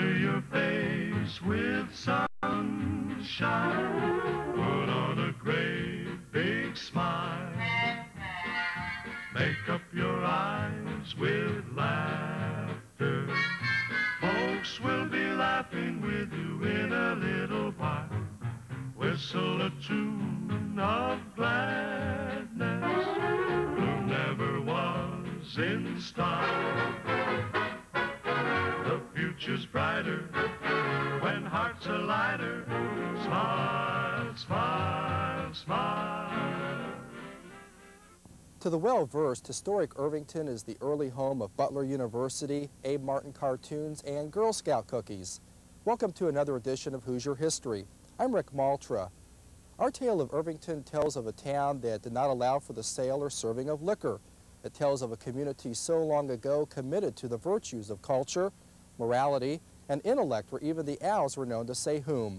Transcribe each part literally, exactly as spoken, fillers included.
Color your face with sunshine. Put on a great big smile. Make up your eyes with laughter. Folks will be laughing with you in a little while. Whistle a tune of gladness. Blue never was in style. The future's brighter when hearts are lighter. Smile, smile, smile. To the well-versed, historic Irvington is the early home of Butler University, Abe Martin cartoons, and Girl Scout cookies. Welcome to another edition of Hoosier History. I'm Rick Maultra. Our tale of Irvington tells of a town that did not allow for the sale or serving of liquor. It tells of a community so long ago committed to the virtues of culture, morality, and intellect, where even the owls were known to say whom.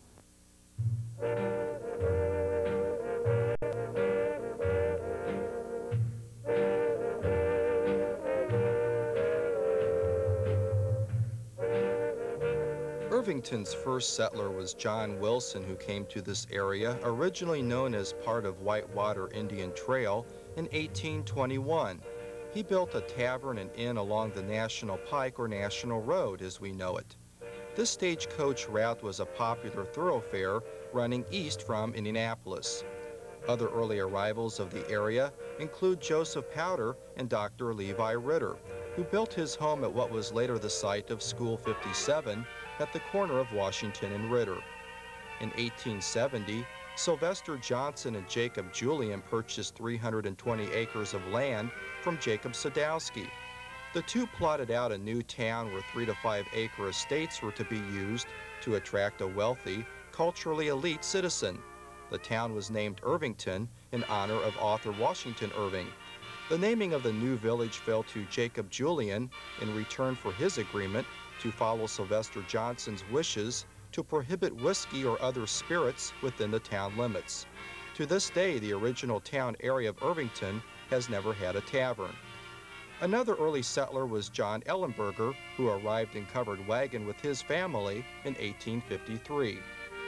Irvington's first settler was John Wilson, who came to this area, originally known as part of Whitewater Indian Trail, in eighteen twenty-one. He built a tavern and inn along the National Pike, or National Road as we know it. This stagecoach route was a popular thoroughfare running east from Indianapolis. Other early arrivals of the area include Joseph Powder and Doctor Levi Ritter, who built his home at what was later the site of School fifty-seven at the corner of Washington and Ritter. In eighteen seventy, Sylvester Johnson and Jacob Julian purchased three hundred twenty acres of land from Jacob Sadowski. The two plotted out a new town where three to five acre estates were to be used to attract a wealthy, culturally elite citizen. The town was named Irvington in honor of author Washington Irving. The naming of the new village fell to Jacob Julian in return for his agreement to follow Sylvester Johnson's wishes to prohibit whiskey or other spirits within the town limits. To this day, the original town area of Irvington has never had a tavern. Another early settler was John Ellenberger, who arrived in covered wagon with his family in eighteen fifty-three.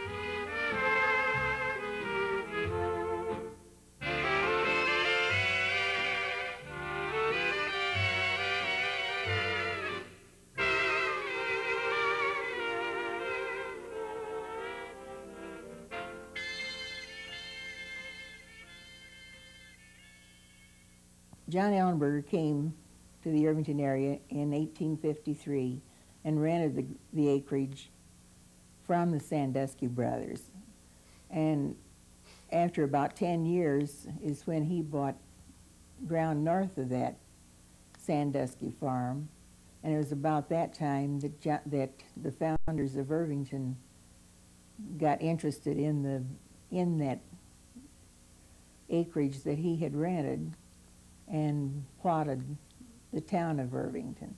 John Ellenberger came to the Irvington area in eighteen fifty-three and rented the, the acreage from the Sandusky brothers. And after about ten years is when he bought ground north of that Sandusky farm. And it was about that time that, jo that the founders of Irvington got interested in, the, in that acreage that he had rented and plotted the town of Irvington.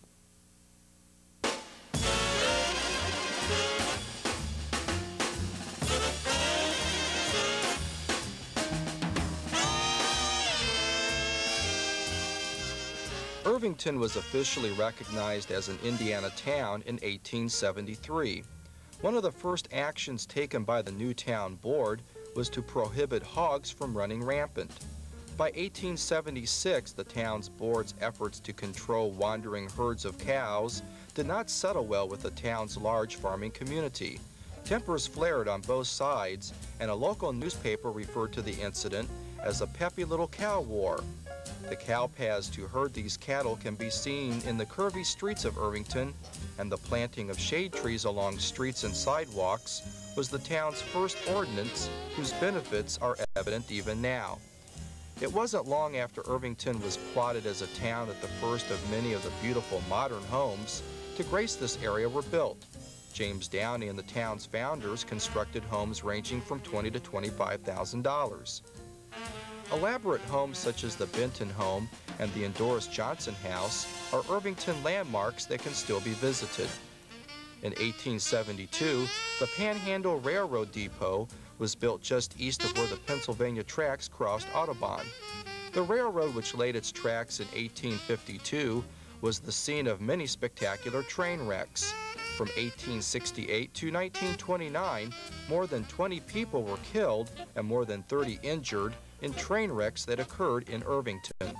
Irvington was officially recognized as an Indiana town in eighteen seventy-three. One of the first actions taken by the new town board was to prohibit hogs from running rampant. By eighteen seventy-six, the town's board's efforts to control wandering herds of cows did not settle well with the town's large farming community. Tempers flared on both sides, and a local newspaper referred to the incident as a peppy little cow war. The cow paths to herd these cattle can be seen in the curvy streets of Irvington, and the planting of shade trees along streets and sidewalks was the town's first ordinance, whose benefits are evident even now. It wasn't long after Irvington was plotted as a town that the first of many of the beautiful modern homes to grace this area were built. James Downey and the town's founders constructed homes ranging from twenty thousand to twenty-five thousand dollars. Elaborate homes such as the Benton home and the endorsed Johnson House are Irvington landmarks that can still be visited. In eighteen seventy-two, the Panhandle Railroad Depot was built just east of where the Pennsylvania tracks crossed Audubon. The railroad, which laid its tracks in eighteen fifty-two, was the scene of many spectacular train wrecks. From eighteen sixty-eight to nineteen twenty-nine, more than twenty people were killed and more than thirty injured in train wrecks that occurred in Irvington.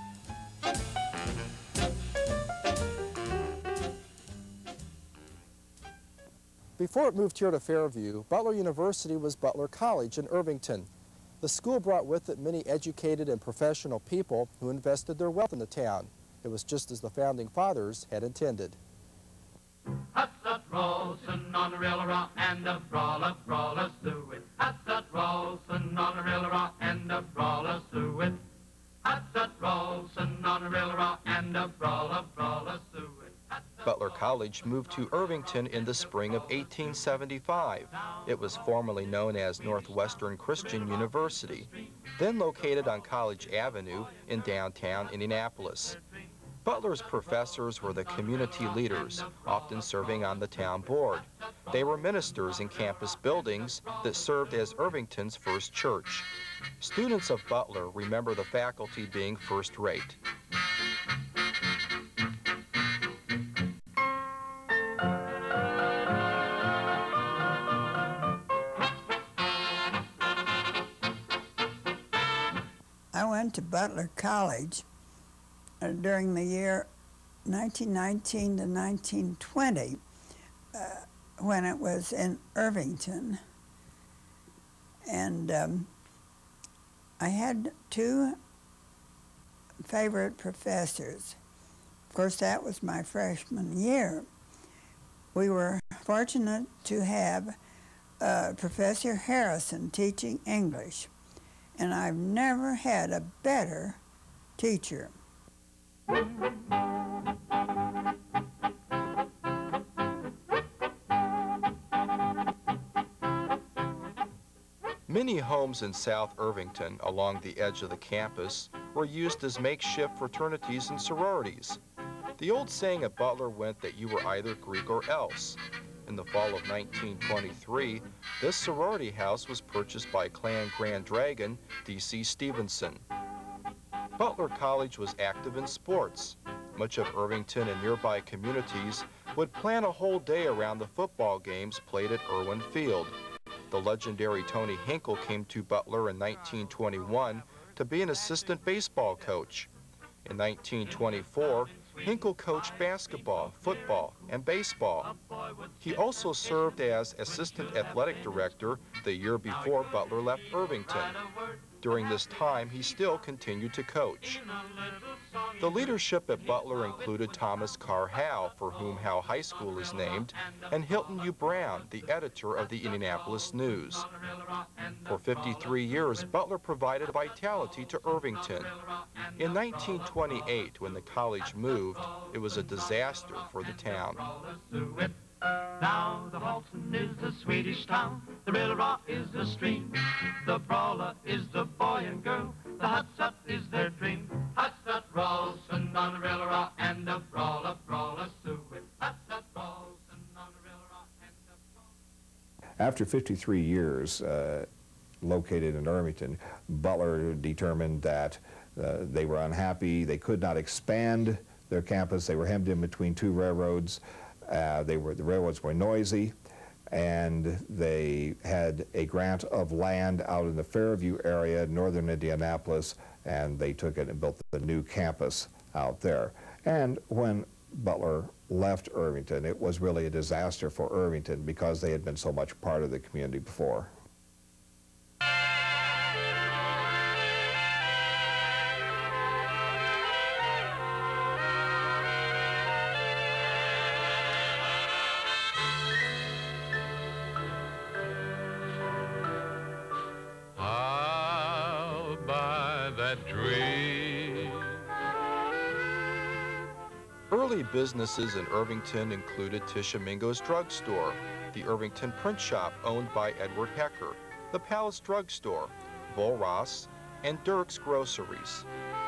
Before it moved here to Fairview, Butler University was Butler College in Irvington. The school brought with it many educated and professional people who invested their wealth in the town. It was just as the founding fathers had intended. Hut-sut Rawson on a rill-a-raw and a brawler, brawler suet. Hut-sut Rawson on a rill-a-raw and a brawler suet. Hut-sut Rawson on a rill-a-raw and a brawler, brawler suet. Butler College moved to Irvington in the spring of eighteen seventy-five. It was formerly known as Northwestern Christian University, then located on College Avenue in downtown Indianapolis. Butler's professors were the community leaders, often serving on the town board. They were ministers in campus buildings that served as Irvington's first church. Students of Butler remember the faculty being first-rate. I went to Butler College uh, during the year nineteen nineteen to nineteen twenty uh, when it was in Irvington. And um, I had two favorite professors. Of course, that was my freshman year. We were fortunate to have uh, Professor Harrison teaching English. And I've never had a better teacher. Many homes in South Irvington along the edge of the campus were used as makeshift fraternities and sororities. The old saying at Butler went that you were either Greek or else. In the fall of nineteen twenty-three, this sorority house was purchased by Clan Grand Dragon D C Stevenson. Butler College was active in sports. Much of Irvington and nearby communities would plan a whole day around the football games played at Irwin Field. The legendary Tony Hinkle came to Butler in nineteen twenty-one to be an assistant baseball coach. In nineteen twenty-four, Hinkle coached basketball, football, and baseball. He also served as assistant athletic director the year before Butler left Irvington. During this time, he still continued to coach. The leadership at Butler included Thomas Carr Howe, for whom Howe High School is named, and Hilton U. Brown, the editor of the Indianapolis News. For fifty-three years, Butler provided vitality to Irvington. In nineteen twenty-eight, when the college moved, it was a disaster for the town. Now the Halton is a Swedish town, the Rill-a-raw is the stream, the brawler is the boy and girl, the hut-sut is their dream. Hut-sut Rawson on a Rill-a-raw and a brawler, brawler suet. Hut-sut Rawson on a Rill-a-raw and a brawler. After fifty-three years uh, located in Irvington, Butler determined that uh, they were unhappy, they could not expand their campus, they were hemmed in between two railroads. Uh, they were, the railroads were noisy, and they had a grant of land out in the Fairview area, northern Indianapolis, and they took it and built the new campus out there. And when Butler left Irvington, it was really a disaster for Irvington because they had been so much part of the community before. Early businesses in Irvington included Tishomingo's Drugstore, the Irvington Print Shop owned by Edward Hecker, the Palace Drugstore, Bull Ross, and Dirk's Groceries.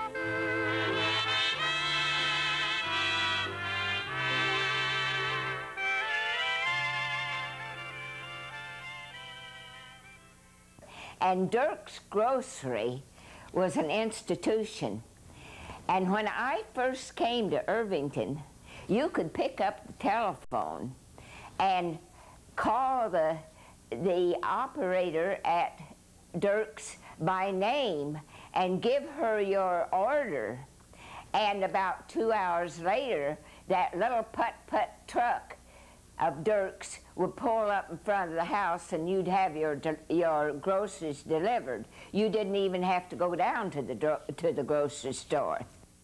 And Dirk's Grocery was an institution. And when I first came to Irvington, you could pick up the telephone and call the, the operator at Dirk's by name and give her your order. And about two hours later, that little putt-putt truck of Dirk's would pull up in front of the house and you'd have your, your groceries delivered. You didn't even have to go down to the, to the grocery store.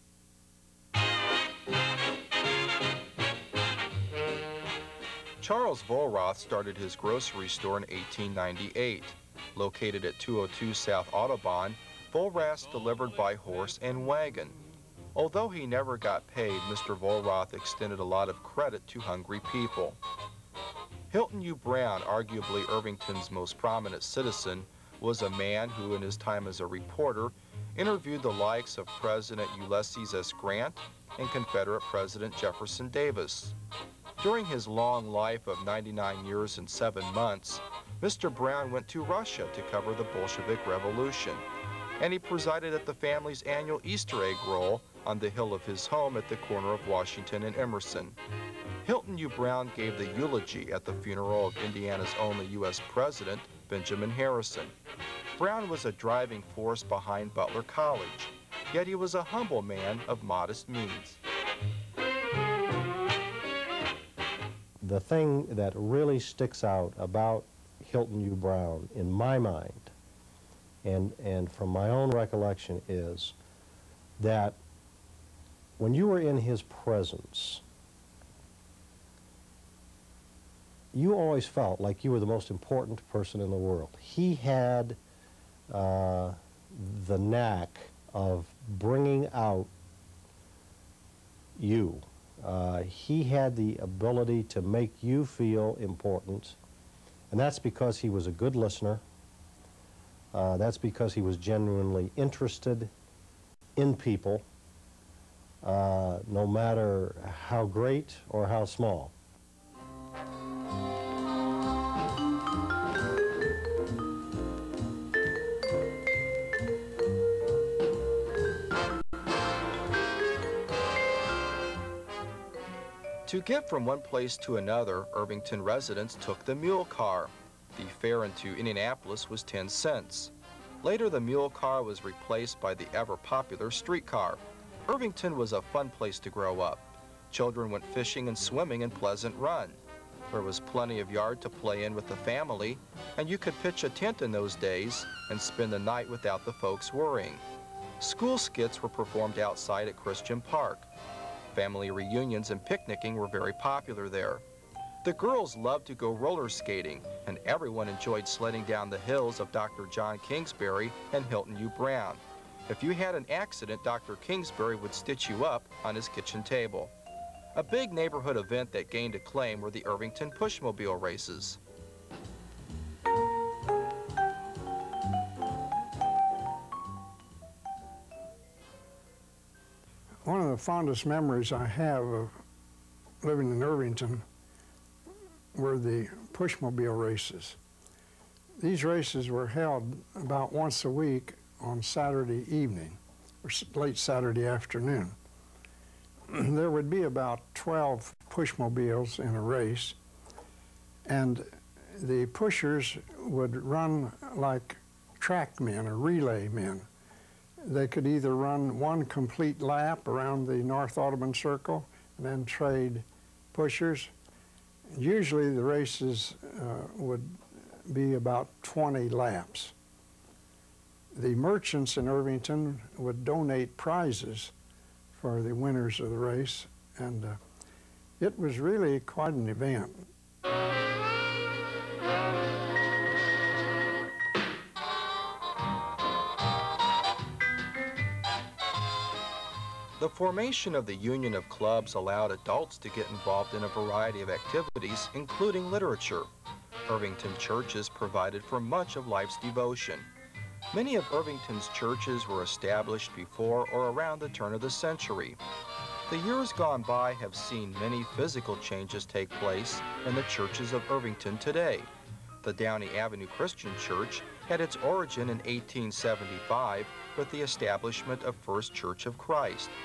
Charles Vollrath started his grocery store in eighteen ninety-eight. Located at two oh two South Audubon, Vollrath delivered by horse and wagon. Although he never got paid, Mister Vollrath extended a lot of credit to hungry people. Hilton U. Brown, arguably Irvington's most prominent citizen, was a man who, in his time as a reporter, interviewed the likes of President Ulysses S. Grant and Confederate President Jefferson Davis. During his long life of ninety-nine years and seven months, Mister Brown went to Russia to cover the Bolshevik Revolution, and he presided at the family's annual Easter egg roll on the hill of his home at the corner of Washington and Emerson. Hilton U. Brown gave the eulogy at the funeral of Indiana's only U S president, Benjamin Harrison. Brown was a driving force behind Butler College, yet he was a humble man of modest means. The thing that really sticks out about Hilton U. Brown, in my mind, and, and from my own recollection, is that when you were in his presence, you always felt like you were the most important person in the world. He had uh, the knack of bringing out you. Uh, he had the ability to make you feel important, and that's because he was a good listener. Uh, that's because he was genuinely interested in people, uh, no matter how great or how small. To get from one place to another, Irvington residents took the mule car. The fare into Indianapolis was ten cents. Later, the mule car was replaced by the ever-popular streetcar. Irvington was a fun place to grow up. Children went fishing and swimming in Pleasant Run. There was plenty of yard to play in with the family, and you could pitch a tent in those days and spend the night without the folks worrying. School skits were performed outside at Christian Park. Family reunions and picnicking were very popular there. The girls loved to go roller skating, and everyone enjoyed sledding down the hills of Doctor John Kingsbury and Hilton U. Brown. If you had an accident, Doctor Kingsbury would stitch you up on his kitchen table. A big neighborhood event that gained acclaim were the Irvington Pushmobile races. One of the fondest memories I have of living in Irvington were the Pushmobile races. These races were held about once a week on Saturday evening, or late Saturday afternoon. There would be about twelve Pushmobiles in a race, and the pushers would run like track men or relay men. They could either run one complete lap around the North Audubon Circle and then trade pushers. Usually the races uh, would be about twenty laps. The merchants in Irvington would donate prizes for the winners of the race, and uh, it was really quite an event. The formation of the Union of Clubs allowed adults to get involved in a variety of activities, including literature. Irvington churches provided for much of life's devotion. Many of Irvington's churches were established before or around the turn of the century. The years gone by have seen many physical changes take place in the churches of Irvington today. The Downey Avenue Christian Church had its origin in eighteen seventy-five with the establishment of First Church of Christ.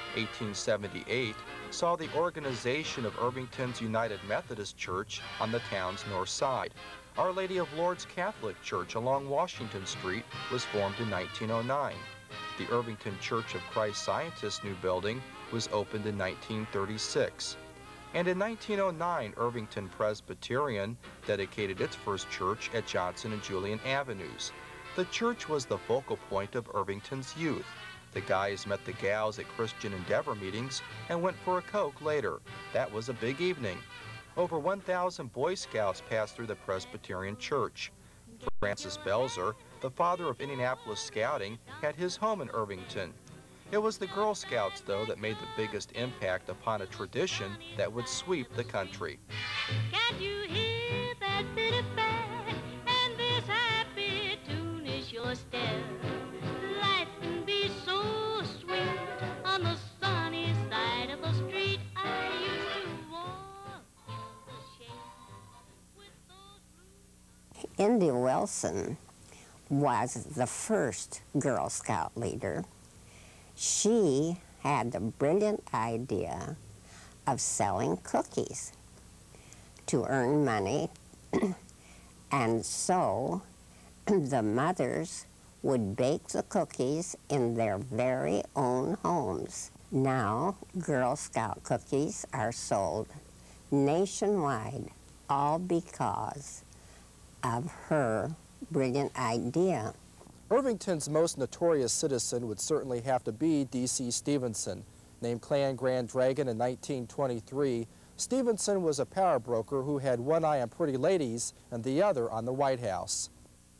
eighteen seventy-eight, saw the organization of Irvington's United Methodist Church on the town's north side. Our Lady of Lourdes Catholic Church along Washington Street was formed in nineteen oh nine. The Irvington Church of Christ Scientist new building was opened in nineteen thirty-six. And in nineteen oh nine, Irvington Presbyterian dedicated its first church at Johnson and Julian Avenues. The church was the focal point of Irvington's youth. The guys met the gals at Christian Endeavor meetings and went for a Coke later. That was a big evening. Over one thousand Boy Scouts passed through the Presbyterian Church. Francis Belzer, the father of Indianapolis Scouting, had his home in Irvington. It was the Girl Scouts, though, that made the biggest impact upon a tradition that would sweep the country. Can't you hear that bitty band? And this happy tune is your step. Life can be so sweet on the sunny side of the street. I used to walk in the shade with those blue... Indy Wilson was the first Girl Scout leader. She had the brilliant idea of selling cookies to earn money, and so the mothers would bake the cookies in their very own homes. Now, Girl Scout cookies are sold nationwide, all because of her brilliant idea. Irvington's most notorious citizen would certainly have to be D C Stevenson. Named Klan Grand Dragon in nineteen twenty-three, Stevenson was a power broker who had one eye on pretty ladies and the other on the White House.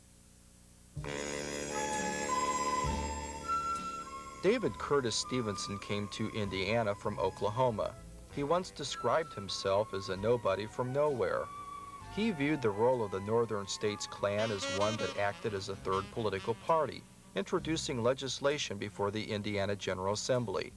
David Curtis Stevenson came to Indiana from Oklahoma. He once described himself as a nobody from nowhere. He viewed the role of the Northern States Klan as one that acted as a third political party, introducing legislation before the Indiana General Assembly.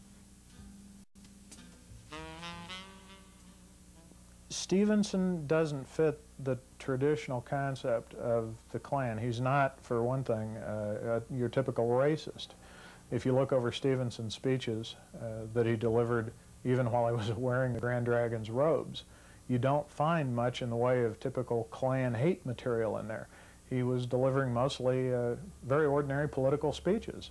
Stevenson doesn't fit the traditional concept of the Klan. He's not, for one thing, uh, uh, your typical racist. If you look over Stevenson's speeches uh, that he delivered even while he was wearing the Grand Dragon's robes, you don't find much in the way of typical Klan hate material in there. He was delivering mostly uh, very ordinary political speeches.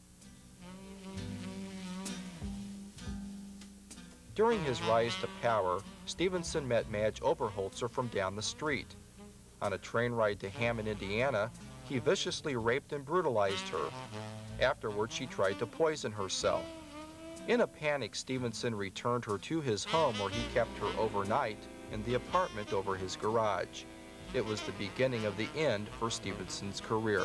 During his rise to power, Stevenson met Madge Oberholzer from down the street. On a train ride to Hammond, Indiana, he viciously raped and brutalized her. Afterwards, she tried to poison herself. In a panic, Stevenson returned her to his home where he kept her overnight in the apartment over his garage. It was the beginning of the end for Stevenson's career.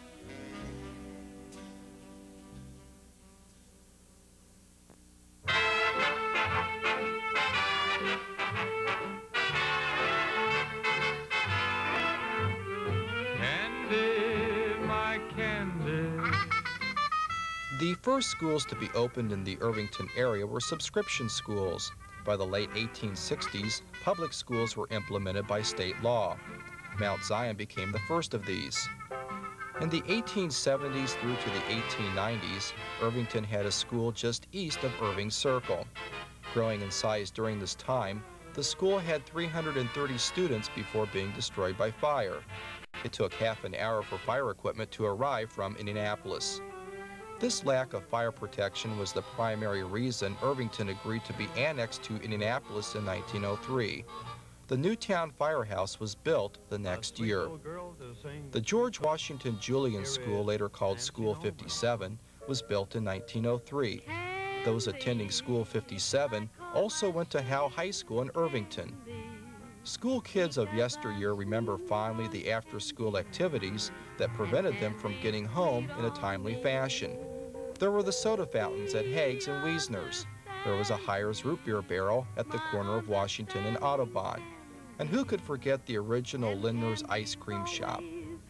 Candy, my candy. The first schools to be opened in the Irvington area were subscription schools. By the late eighteen sixties, public schools were implemented by state law. Mount Zion became the first of these. In the eighteen seventies through to the eighteen nineties, Irvington had a school just east of Irving Circle. Growing in size during this time, the school had three hundred thirty students before being destroyed by fire. It took half an hour for fire equipment to arrive from Indianapolis. This lack of fire protection was the primary reason Irvington agreed to be annexed to Indianapolis in nineteen oh three. The Newtown Firehouse was built the next year. The George Washington Julian School, later called School fifty-seven, was built in nineteen oh three. Those attending School fifty-seven also went to Howe High School in Irvington. School kids of yesteryear remember fondly the after-school activities that prevented them from getting home in a timely fashion. There were the soda fountains at Haig's and Wiesner's. There was a Hires root beer barrel at the corner of Washington and Audubon. And who could forget the original Lindner's ice cream shop?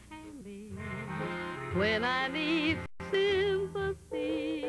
When I need sympathy.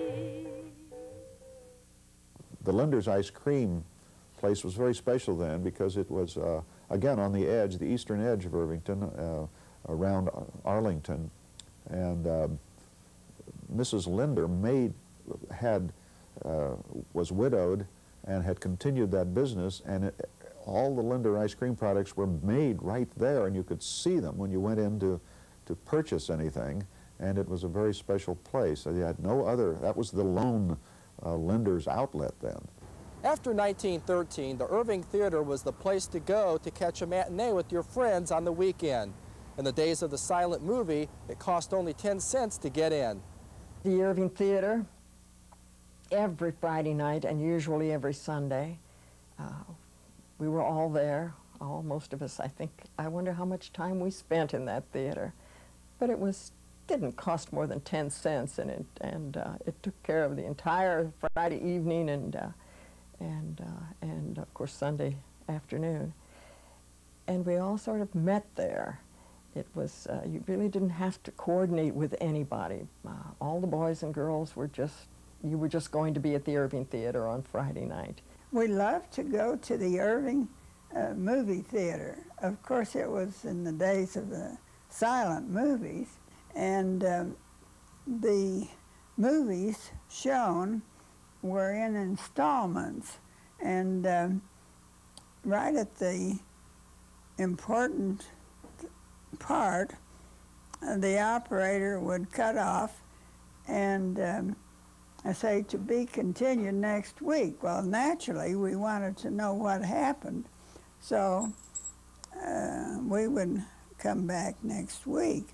The Linder's ice cream place was very special then because it was, uh, again, on the edge, the eastern edge of Irvington, uh, around Arlington. And uh, Missus Linder made, had uh, was widowed and had continued that business, and it, all the Linder ice cream products were made right there, and you could see them when you went in to, to purchase anything, and it was a very special place. So you had no other, that was the lone uh, Linder's outlet then. After nineteen thirteen, the Irving Theater was the place to go to catch a matinee with your friends on the weekend. In the days of the silent movie, it cost only ten cents to get in. The Irving Theater, every Friday night and usually every Sunday, uh, we were all there, all, most of us, I think. I wonder how much time we spent in that theater. But it was, didn't cost more than ten cents, and it, and, uh, it took care of the entire Friday evening and, uh, and, uh, and of course Sunday afternoon. And we all sort of met there. It was, uh, you really didn't have to coordinate with anybody. Uh, all the boys and girls were just, you were just going to be at the Irving Theater on Friday night. We loved to go to the Irving uh, movie theater. Of course, it was in the days of the silent movies, and um, the movies shown were in installments, and um, right at the important part, uh, the operator would cut off and um, I say, to be continued next week. Well, naturally, we wanted to know what happened, so uh, we would come back next week.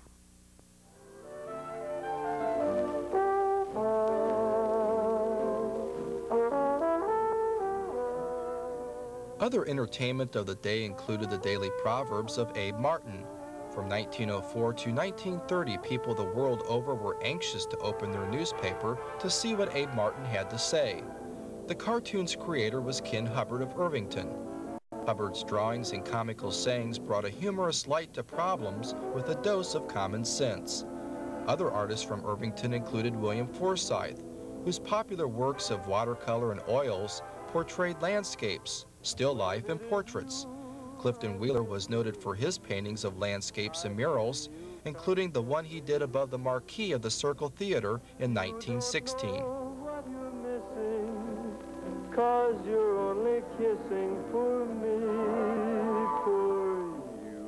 Other entertainment of the day included the daily proverbs of Abe Martin. From nineteen oh four to nineteen thirty, people the world over were anxious to open their newspaper to see what Abe Martin had to say. The cartoon's creator was Ken Hubbard of Irvington. Hubbard's drawings and comical sayings brought a humorous light to problems with a dose of common sense. Other artists from Irvington included William Forsythe, whose popular works of watercolor and oils portrayed landscapes, still life, and portraits. Clifton Wheeler was noted for his paintings of landscapes and murals, including the one he did above the marquee of the Circle Theater in nineteen sixteen. Cause you're only kissing for me, for you.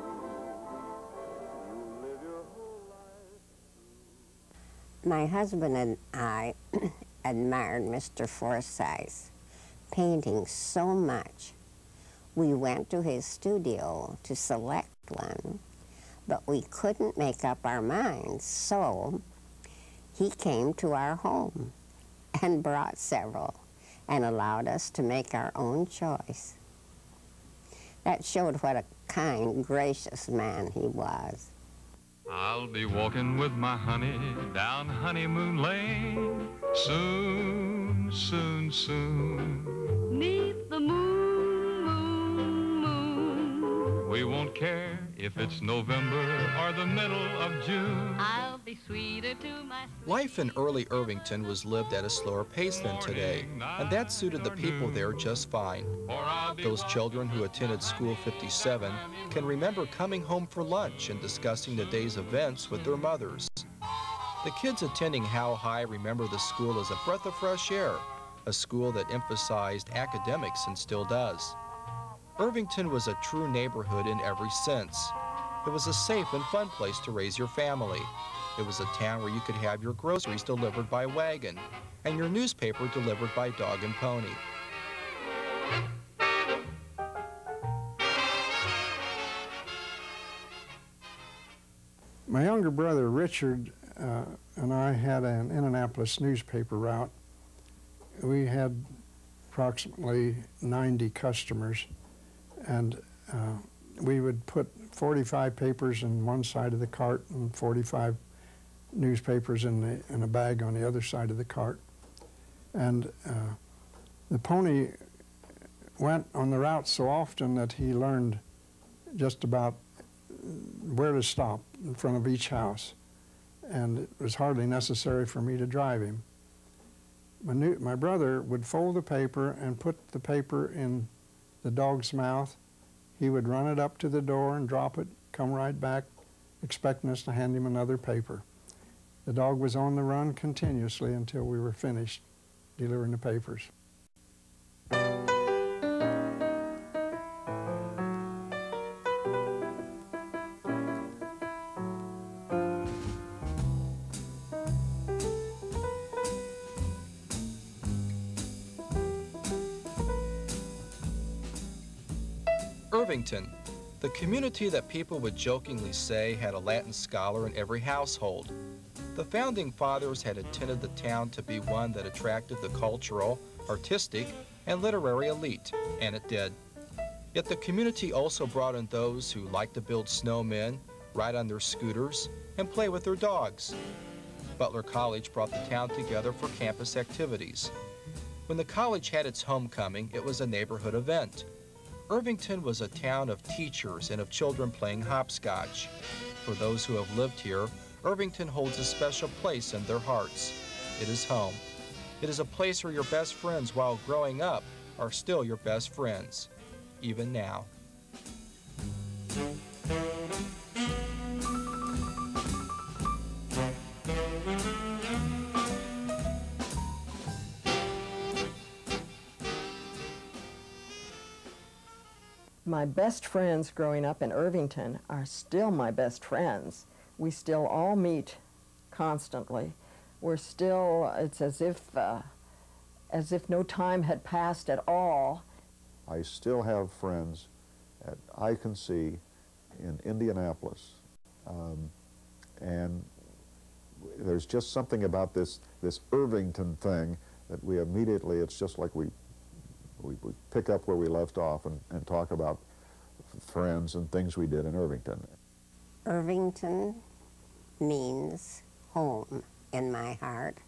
You live your whole life. My husband and I admired Mister Forsythe's paintings so much. We went to his studio to select one, but we couldn't make up our minds, so he came to our home and brought several and allowed us to make our own choice. That showed what a kind, gracious man he was. I'll be walking with my honey down Honeymoon Lane soon, soon, soon. Neath the moon, moon, moon. We won't care if it's November or the middle of June. I'll be sweeter to my sweet. Life in early Irvington was lived at a slower pace than today, and that suited the people there just fine. Those children who attended School fifty-seven can remember coming home for lunch and discussing the day's events with their mothers. The kids attending How High remember the school as a breath of fresh air, a school that emphasized academics and still does. Irvington was a true neighborhood in every sense. It was a safe and fun place to raise your family. It was a town where you could have your groceries delivered by wagon and your newspaper delivered by dog and pony. My younger brother Richard uh, and I had an Indianapolis newspaper route. We had approximately ninety customers, and uh, we would put forty-five papers in one side of the cart and forty-five newspapers in, the, in a bag on the other side of the cart. And uh, the pony went on the route so often that he learned just about where to stop in front of each house, and it was hardly necessary for me to drive him. My, new, my brother would fold the paper and put the paper in the dog's mouth. He would run it up to the door and drop it, come right back, expecting us to hand him another paper. The dog was on the run continuously until we were finished. delivering the papers. Irvington, the community that people would jokingly say had a Latin scholar in every household. The founding fathers had intended the town to be one that attracted the cultural, artistic, and literary elite, and it did. Yet the community also brought in those who liked to build snowmen, ride on their scooters, and play with their dogs. Butler College brought the town together for campus activities. When the college had its homecoming, it was a neighborhood event. Irvington was a town of teachers and of children playing hopscotch. For those who have lived here, Irvington holds a special place in their hearts. It is home. It is a place where your best friends while growing up are still your best friends, even now. My best friends growing up in Irvington are still my best friends. We still all meet constantly. We're still, it's as if, uh, as if no time had passed at all. I still have friends that I can see in Indianapolis. Um, and there's just something about this, this Irvington thing that we immediately, it's just like we We, we pick up where we left off and, and talk about friends and things we did in Irvington. Irvington means home in my heart.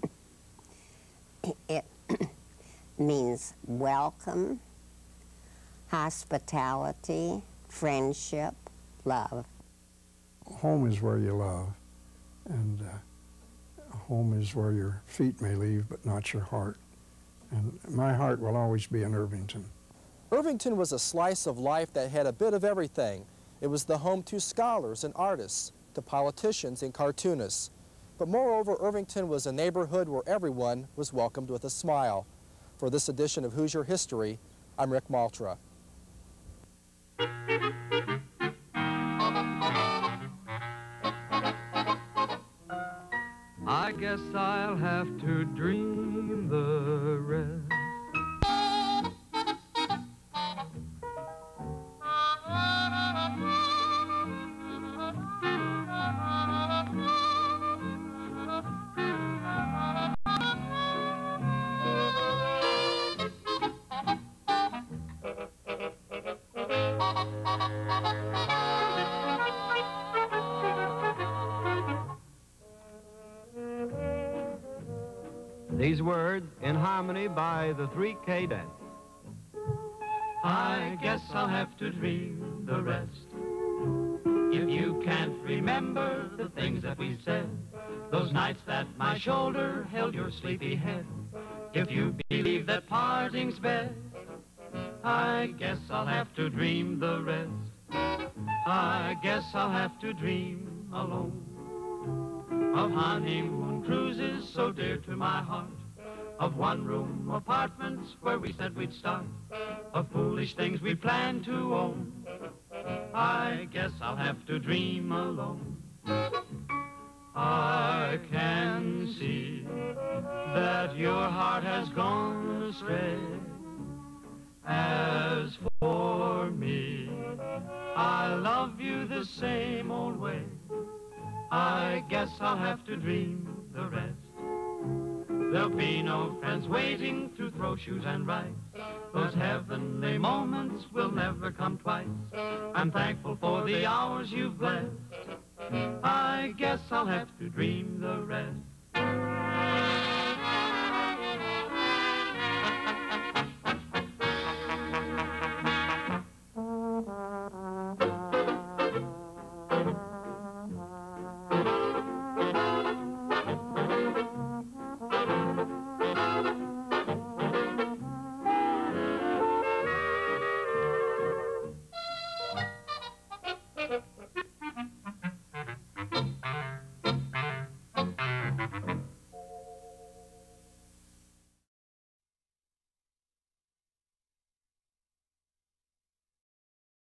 It means welcome, hospitality, friendship, love. Home is where you love, and uh, home is where your feet may leave, but not your heart. And my heart will always be in Irvington. Irvington was a slice of life that had a bit of everything. It was the home to scholars and artists, to politicians and cartoonists. But moreover, Irvington was a neighborhood where everyone was welcomed with a smile. For this edition of Hoosier History, I'm Rick Maultra. I guess I'll have to dream the rest. These words in harmony by the three K Dance. I guess I'll have to dream the rest. If you can't remember the things that we said, those nights that my shoulder held your sleepy head, if you believe that parting's best, I guess I'll have to dream the rest. I guess I'll have to dream alone of honeymoon cruises so dear to my heart, of one-room apartments where we said we'd start, of foolish things we planned to own. I guess I'll have to dream alone. I can see that your heart has gone astray. As for me, I love you the same old way. I guess I'll have to dream the rest. There'll be no friends waiting to throw shoes and write. Those heavenly moments will never come twice. I'm thankful for the hours you've blessed. I guess I'll have to dream the rest.